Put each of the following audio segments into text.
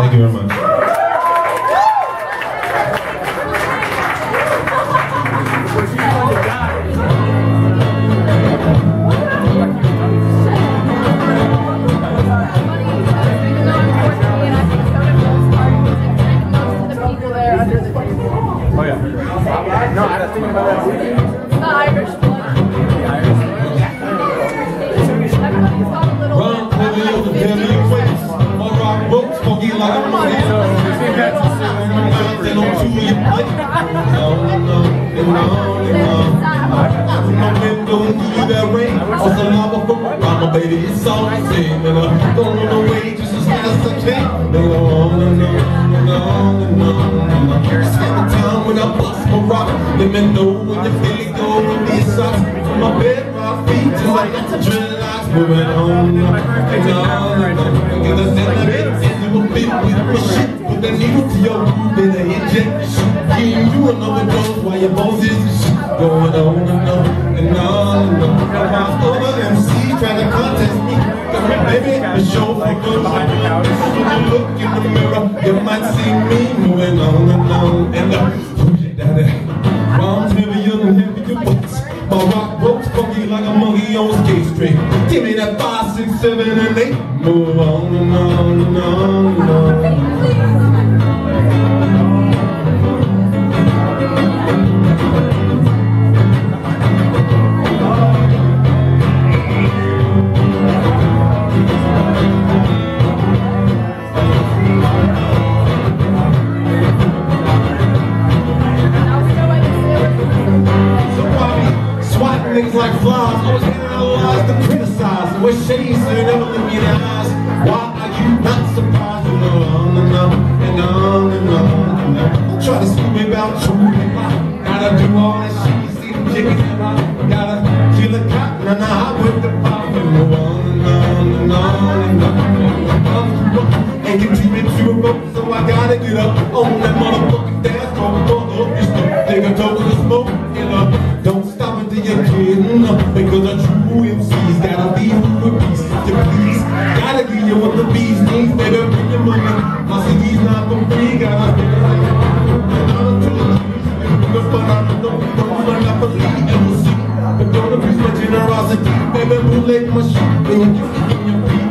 Thank you very much. Oh yeah. No, I was thinking about that. The Irish blood. Everybody's got a little Run, heavy over heavy weights. My rock books, funky like a money. And on to your plate. No. No men don't give you that rain. It's a lava from mama, baby. It's all the same. And I'm going on the way just as fast as I can. No. Every time when I bust my rock, let me know when you feel it go with these socks. My bed, my feet, just like dreadlocks moving on. Cause I said I didn't you a bit with my shit. Put that needle to your groove, better inject the shit. Giving you another dose while your bones is going on and on. My other MC trying to contest me. Baby, the show for good. When you look in the mirror, you might see me moving on and on. And bombs heavier than heavier books. My rock ropes funky like a monkey on a skate string. Give me that 5, 6, 7, and 8. Move on and on and on and on. Niggas like flies, always analyze to criticize. What shades so you never look me in the eyes. Why are you not surprised? You know, on and on and on and on and on. Don't try to school me about true hip hop. Gotta do all that shit, you see the chickens and I gotta kill a cotton and I with the pop and go on and on and on and on. And contribute to a rope, so I gotta get up on that motherfucking dance floor. Just to take a toke of the smoke, you know. Don't stop until you're kidding, because a true MC's gotta be who it beats to please. Gotta give you what the bees need, baby, bring your money. My CD's not for free, gotta get it like the fun out of the monopoly, and we'll see. But don't abuse my generosity, baby, bootleg my shit, then you keep it in your feet,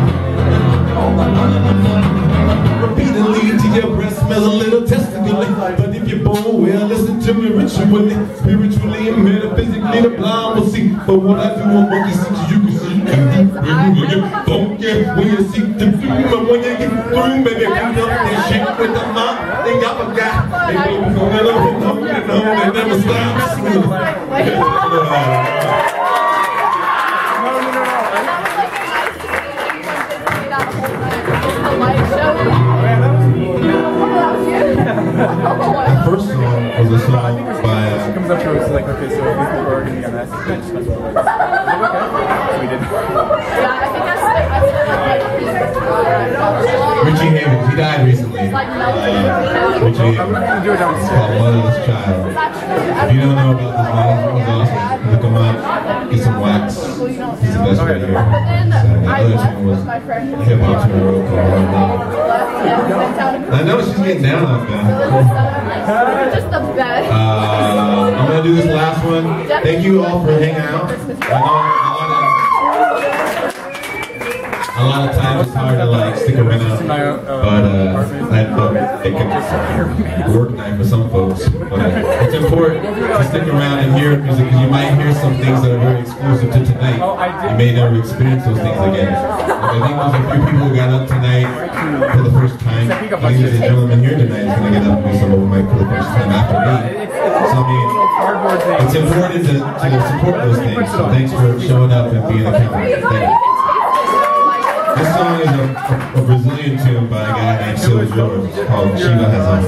repeatedly till your breath smells a little testicular. But if you're born well, listen to me ritually, spiritually and metaphysically. The blind will see. But what I do on monkey seats, you can see. When you get funky, when you see the dream, and when you get through, baby, you know that shit with the mouth. They got a guy. They go and they never stop. The first song was a song by She comes up to us like, okay, so these people are going to be on that bench. That's what it was. Okay. So we did. Yeah, I think Richie Havens, he died recently. Richie Havens. It's called Motherless Child. If you don't know about this model, he's awesome. Look him up, get some wax. He's the best right here. The other tune was hip hop to a road called Run Down. I know she's getting down like that. just the best. I'm gonna do this last one. Thank you all for hanging out. A lot of times it's hard to like stick around, but I thought it can work night for some folks. But it's important to stick around and hear music because you might hear some things that are very exclusive to tonight. You may never experience those things again. Like I think there's a few people who got up tonight for the first time. Ladies and gentlemen here tonight is going to get up and do some open mic for the first time after me. So I mean, it's important to support those things. So thanks for showing up and being accountable. Thank you. This song is a Brazilian tune by a guy named Silvio George called Shiva Has On.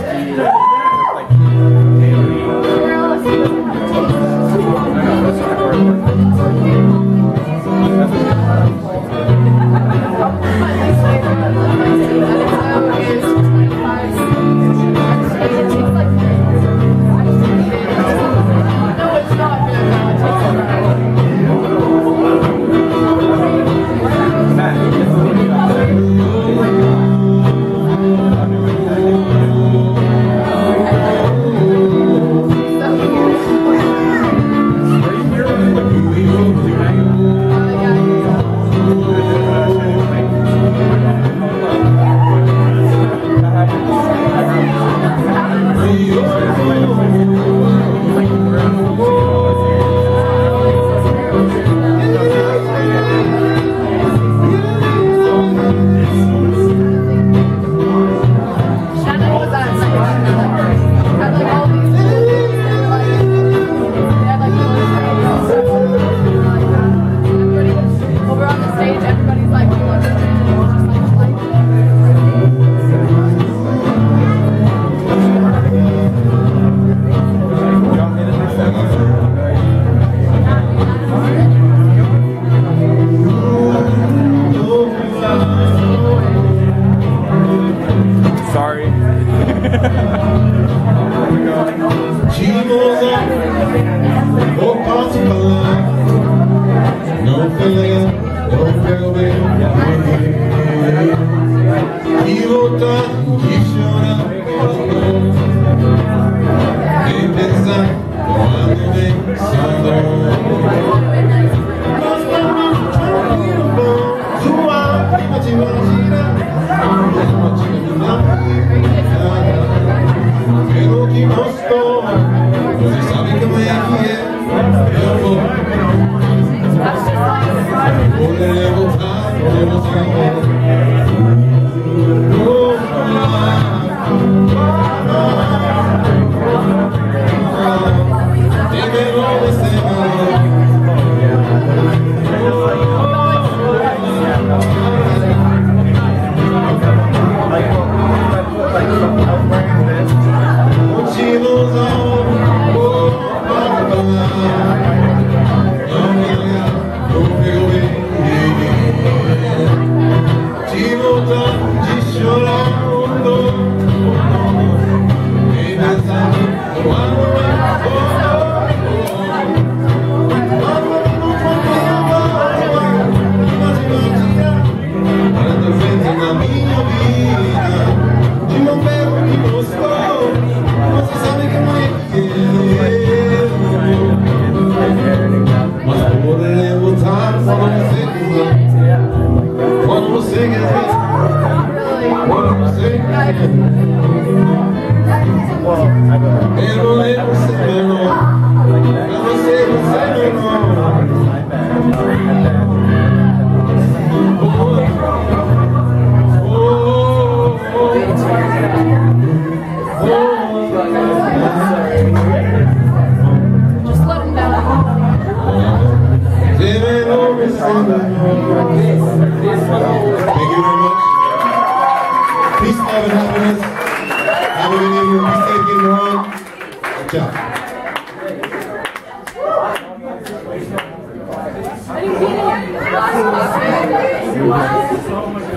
Thank you.